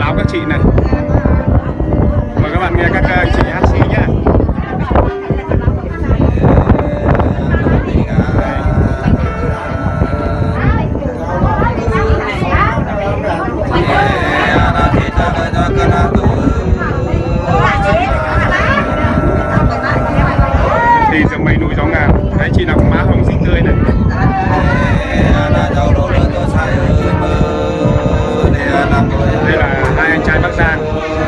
áo các chị này. Mời các bạn nghe các chị hát xí nhé. Thì rừng mây núi gió ngàn. Đấy, chị nào có má hồng xinh tươi này. Đây là hai anh trai Bắc Giang.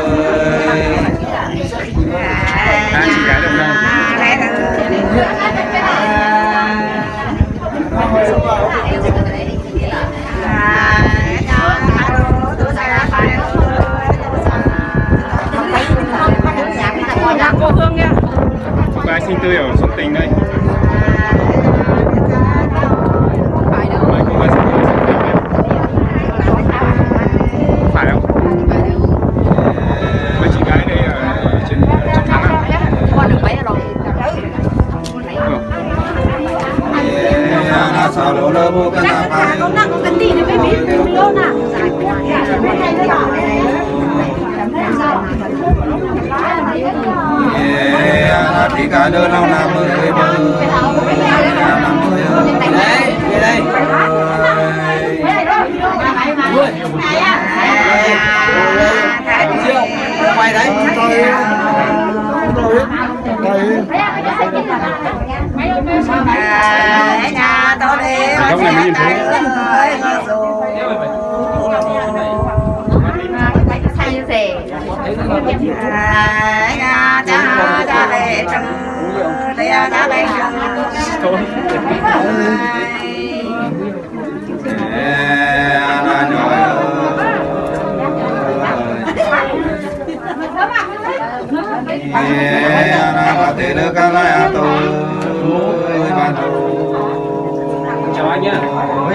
Hai chị gái Đồng Nai. Cô Hương nha. Có ai xinh tươi ở Xuân Tình đây. Mời cô gái xinh tươi Xuân Tình này. Phải không? Mấy chị gái đây ở trên thắng à? Con được mấy rồi? Con đang có cái gì này mới biết luôn à? Thì cả đứa nào làm mười bơ đây đây quay đấy nhà tôi đi không này mới nhìn thấy. Chào anh nhá.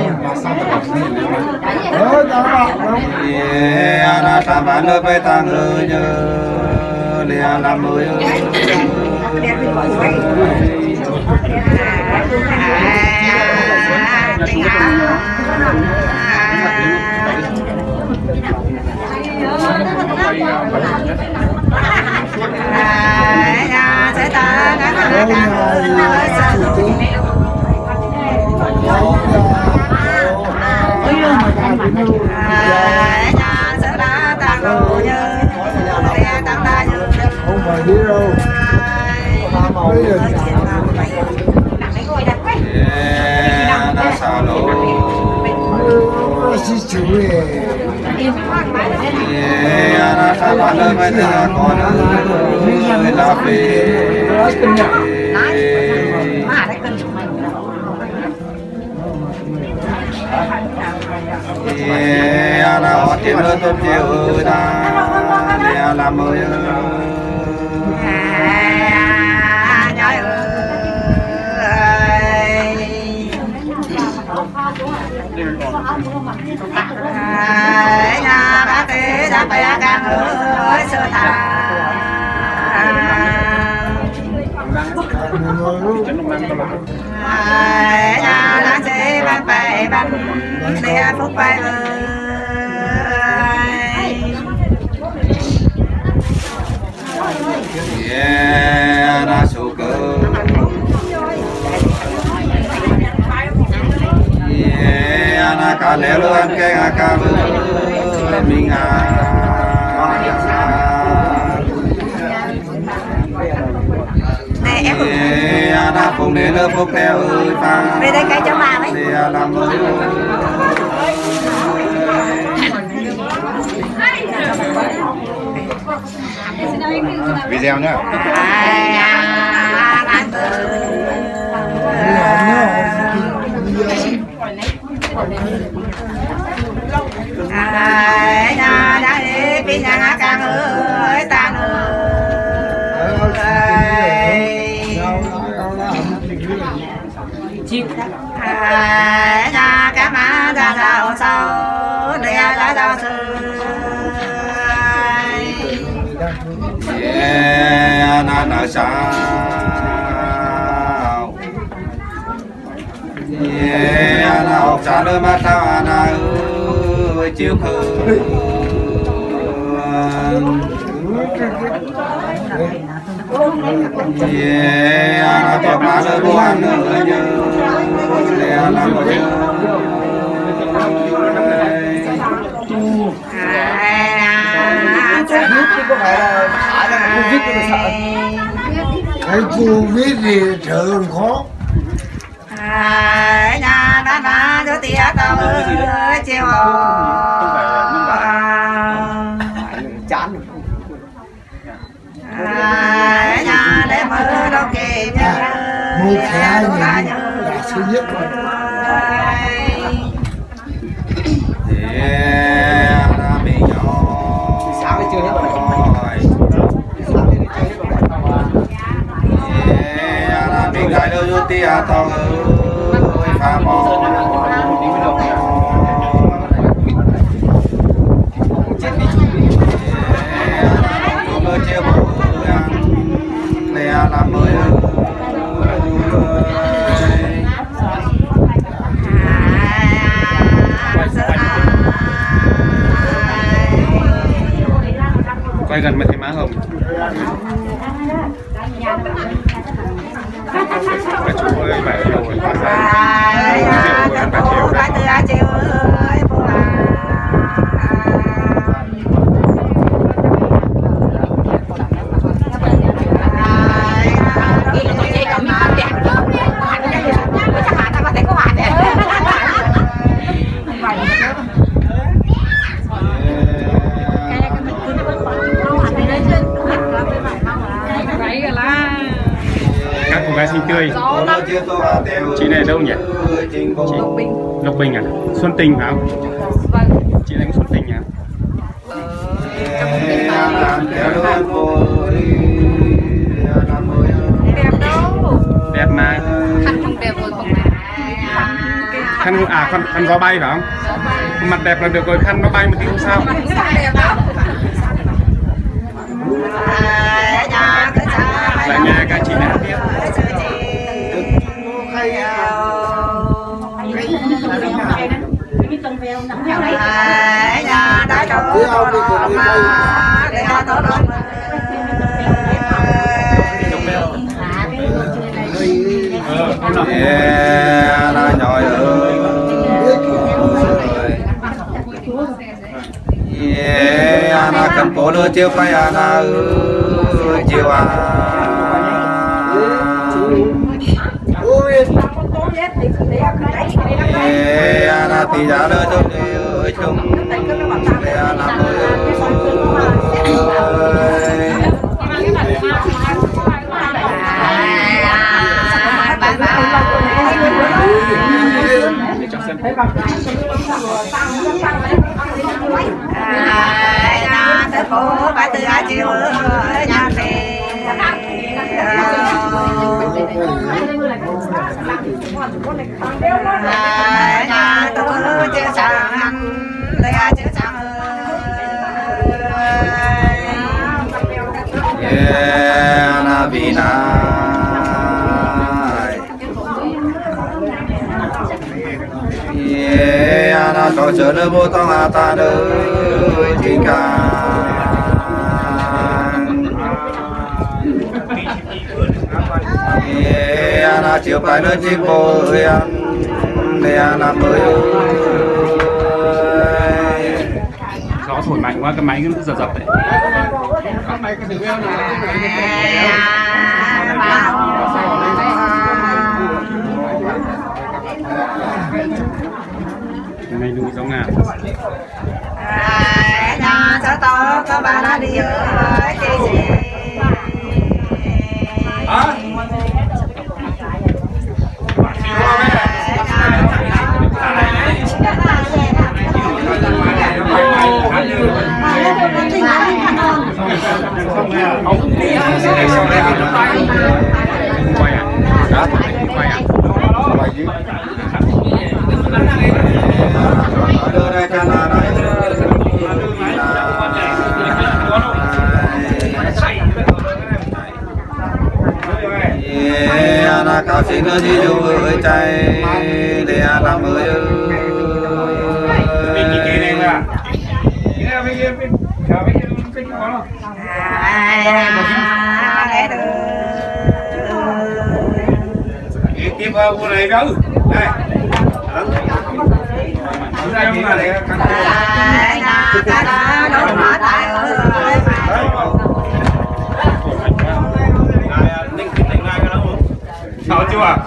Làm bán nơi bay tăng rồi nhớ liền làm mới không phải đi đâu. Họ tìm lên tôi chiều ta làm mới nhà bác tế đã phải càng ơi sơ thà nhà đã chế ban bài ban để phúc bài đã số cơ na cả lẽ luôn ăn cái cả mình Này em na phụng để lớp phúc theo ta về đây cái cho bà đấy. Làm video nhá. Nhà đã đi vì nhà càng ơi ta nhà các má ra đào sâu để ra đào sư na na sao na học trả nơi mà sao na ơi chiều khơi Ana tiap mana buan nya Ana moyo cái Covid thì trời khó. Nhà đã cho tia tao chiều chán nhà để mơ đâu kịp Mua khá gì là thứ nhất rồi. Ana bị nhỏ sáng đi chơi hết rồi Ana bị gai đâu cho tia tao pha mò chia bầu này làm mới quay gần mới thấy má hồng. Bà chủ ơi, bà yêu rồi, bà chiều các cô gái xinh tươi. Chị này đâu nhỉ? Chị Lộc Bình à? Xuân Tình phải không? Chị này cũng Xuân Tình à? Đẹp mà. Khăn không đẹp rồi không? Khăn gió bay phải không? Mặt đẹp là được rồi, khăn nó bay một tí không sao. Lại nghe các chị này tiếp. Ana nhồi ơi Ana cần cổ lơ chiêu phải Ana ơi chiêu à Ana thì đã lơ tôi ơi chung Ana ơi phố bà từ chiều nhà về nhà tôi chưa sang để chưa sang na vina na cho chờ nơi vô tông ta nơi tình cảm na chiều phải nơi chiếc bồi ăn để làm mới gió thổi mạnh quá cái máy cứ giật giật đấy. Này đừng giống nào. Nhà sao to có bà đã đi ở chị gì? Quay à? Đó, quay à? Quay chứ. Na cao sinh nó đi đâu với trái để làm mới mình chỉ kia đây thôi à? Cái này bên kia bên Tiếp vào cô này đâu này ra mà để sao chưa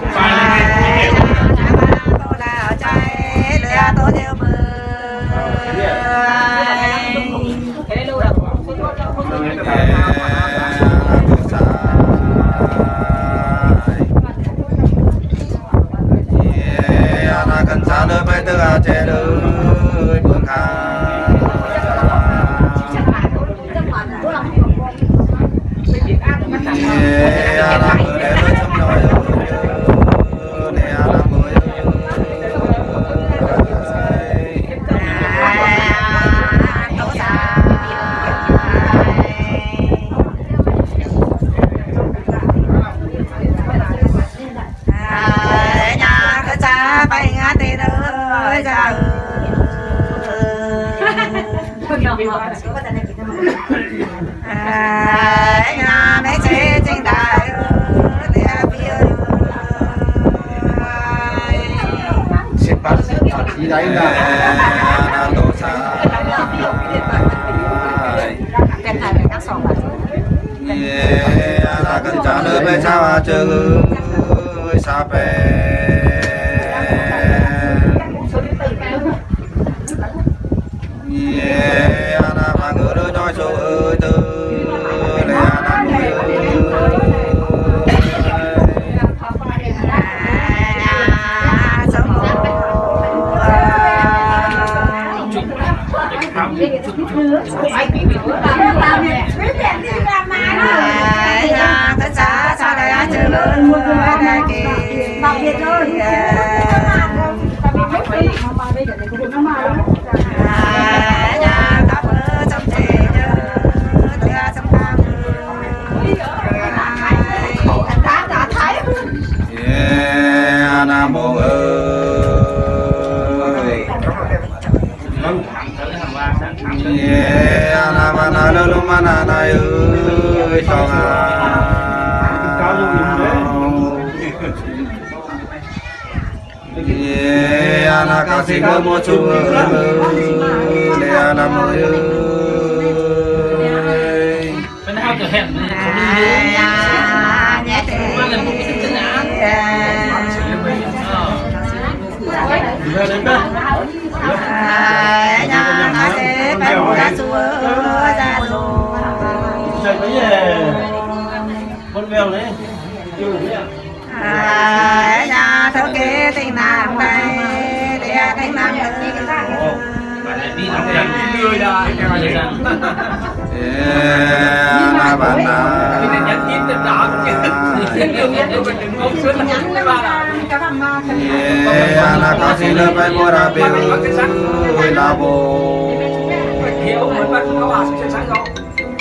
cần xa nơi bay từ trẻ đời buồn khá mấy chế trên đại đi đấy là tổ xã cần trả lời về sao chơi sao về mà ngỡ đôi nói số ơi từ Nam mô ơi Nam ana lô lô mana này ơi sao ana ca sĩ ngơ mô chu le Nam mô ơi con mèo đấy nhà thơ kế tình nam đây để tình nam đi làm cái lười ra na bạn na nhắn tin tên đó na ca sĩ lơ bay mua ra biểu là bồ thiếu mới bắt nó vào sẽ sáng không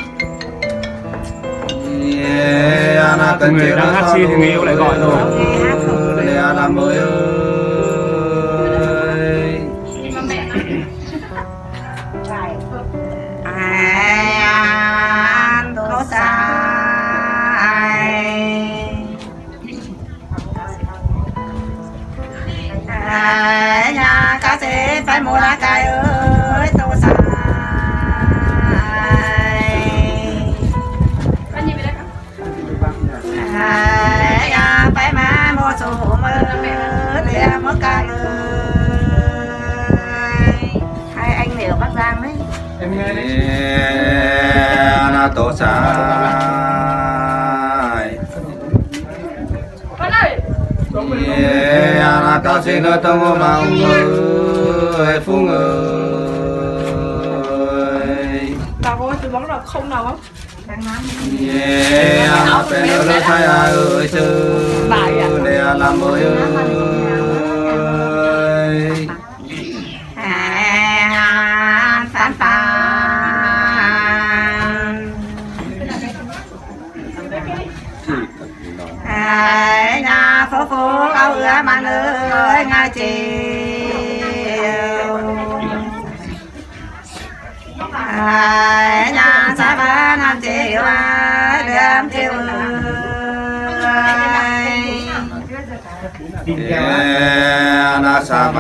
người đang hát xin thì người yêu lại gọi rồi Nam mô ơi đô sai nhà ca sĩ phải mua lá cài ơi đô sai phải mà mua số mơ để mất cả lời hai anh đều Bắc Giang đấy na tổ sai na ca sĩ nơi tâm mong ơi phung ơi tao có từ bóng là không nào không nó phải nhớ lối thay ơi chứ để làm ơi phán nhà phố phố cao ưa mà ơi ngay chiều nhà na sa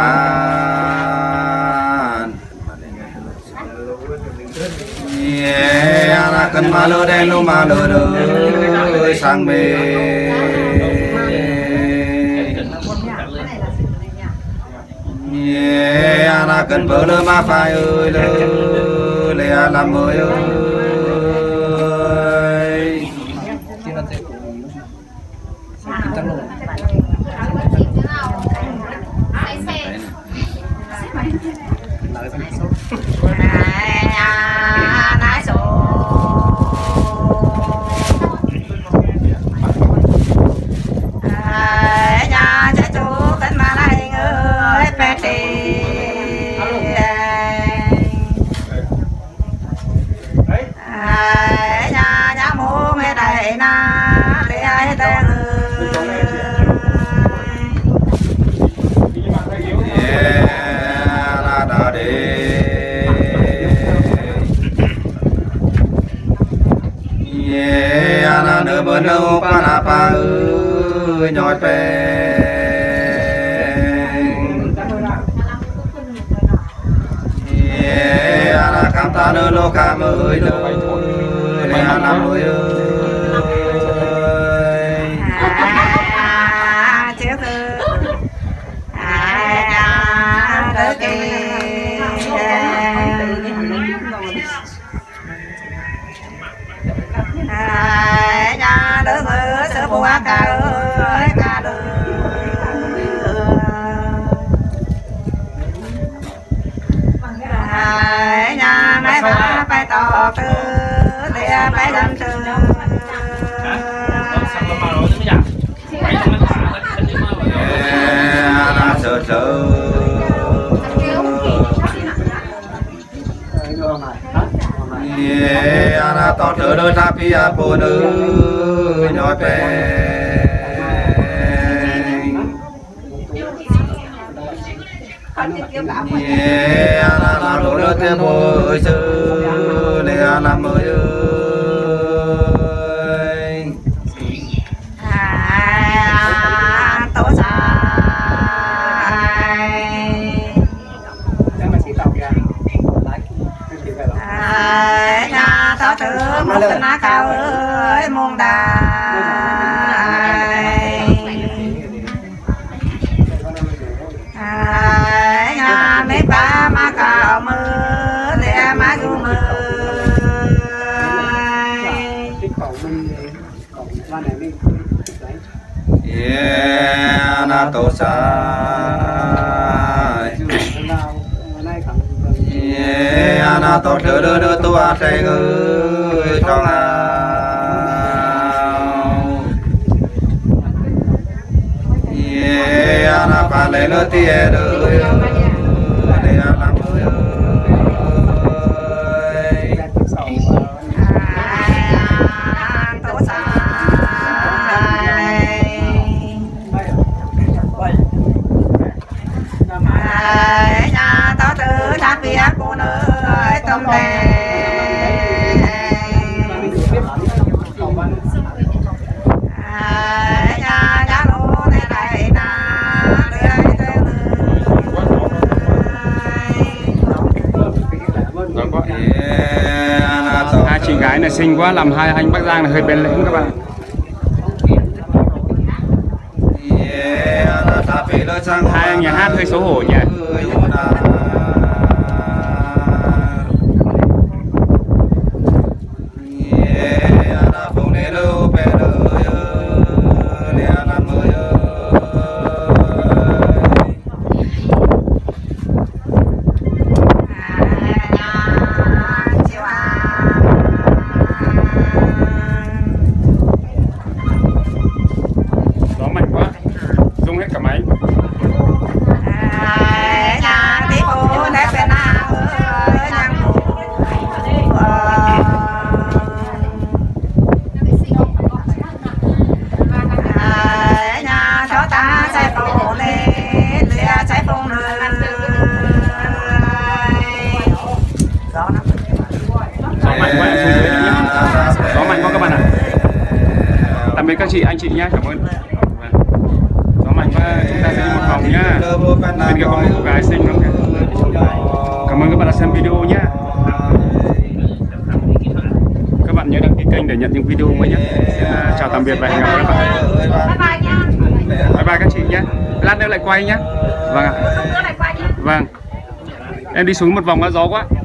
ban na cần ma lô đen lô ma lô đôi sang bề na cần bờ lơ ma phai ơi lơ lẹ làm ơi ơi nơ bơ nâu pa na pa ơi nhoi pe ana cam ta nơ lô cam ơi lơ lê ana ơi chữ thư đỡ kỳ nhà đỡ mưa sơ bùa ca ơi ca đỡ nhà này ba phải tỏ tư để phải làm tư sợ sợ ana to thở đôi ta pia po nữ nhoi pe ana la đồ đôi te bôi sư để làm ơi tổ sai nhà thọ tử một tình á cao ơi muôn đài nhà mấy ba má cao mưa để má du mưa na tổ sai na to thở đôi đôi tu a say ơi trong na pa lê lơ tia đôi để làm ơi tổ sai nhà tao tự thác việc cô nữ ơi tôm đèn nhà nhà lô này này na hai chị gái này xinh quá làm hai anh Bắc Giang này hơi bén lĩnh các bạn. Hai anh nhà hát hơi xấu hổ nhỉ. Gió mạnh quá, rung hết cả máy. Gió mạnh quá các bạn ạ. Tạm biệt các chị, anh chị nhé, cảm ơn. Gió mạnh quá. chúng ta sẽ đi một vòng nhá. Bên kia có một cô gái xinh lắm kìa. Cảm ơn các bạn đã xem video nhá. Các bạn nhớ đăng ký kênh để nhận những video mới nhé. Chào tạm biệt và hẹn gặp các bạn. Bye bye nha. Bye bye các chị nhé. Lát nữa lại quay nhé. Vâng ạ. Vâng. Em đi xuống một vòng nó gió quá.